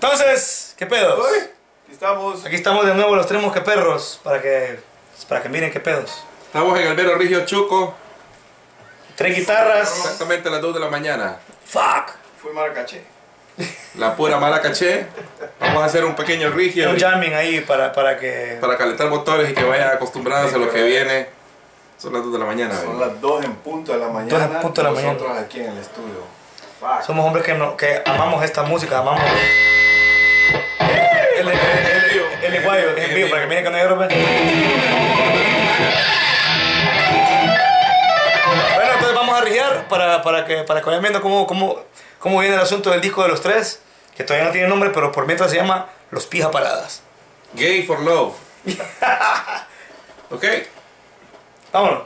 Entonces, ¿qué pedos? Uy, aquí estamos. Aquí estamos de nuevo los tres mosqueperros para que miren qué pedos. Estamos en Albero Rigio Chuco. 3 guitarras. Exactamente a las 2 de la mañana. Fuck. Fui Maracaché. La pura Maracaché. Vamos a hacer un pequeño rigio Un jamming ahí para calentar motores y que vayan acostumbrados a lo que viene. Son las 2 de la mañana. Son ¿verdad? las 2 en punto de la mañana. 2 en punto de la mañana. Nosotros aquí en el estudio. Fuck. Somos hombres que amamos esta música, amamos el lenguaje, es vivo, para que miren que no hay error. Bueno, entonces vamos a rigiar para que vayan viendo cómo viene el asunto del disco de los tres, que todavía no tiene nombre, pero por mientras se llama Los Pija Paradas. Gay for Love. Ok. Vámonos.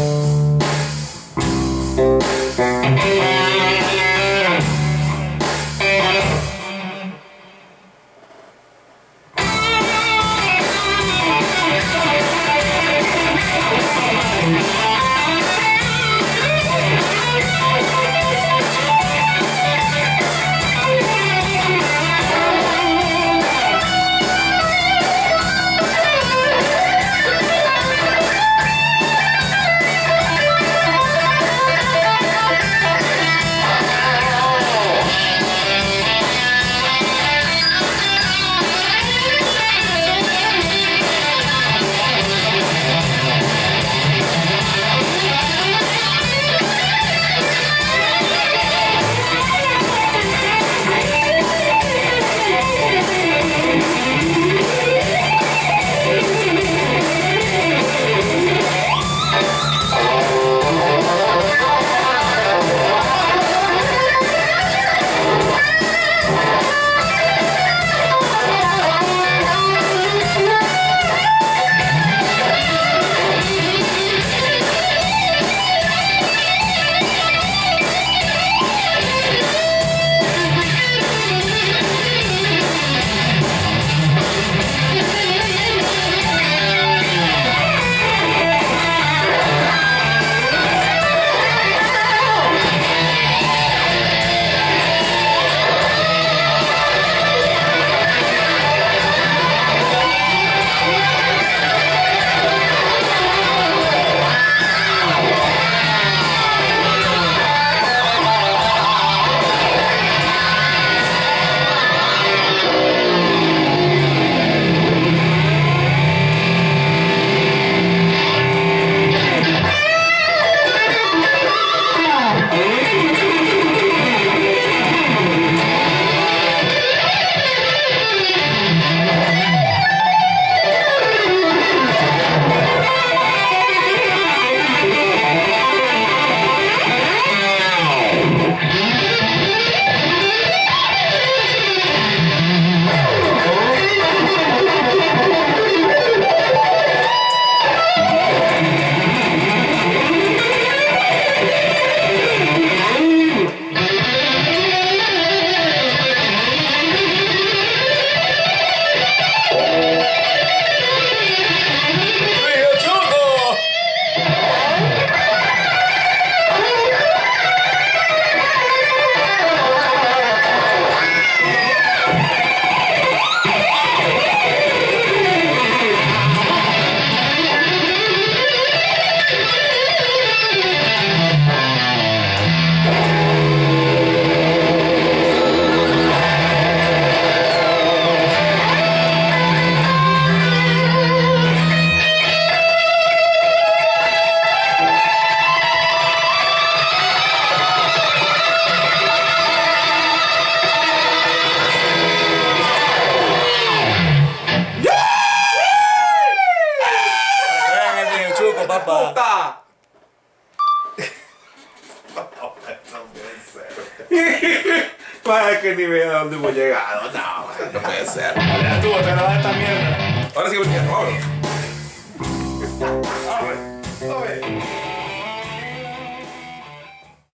Papá. Para que ni vea dónde hemos llegado. No, no puede ser. Ya estuvo, te grabas esta mierda. Ahora sí, vámonos.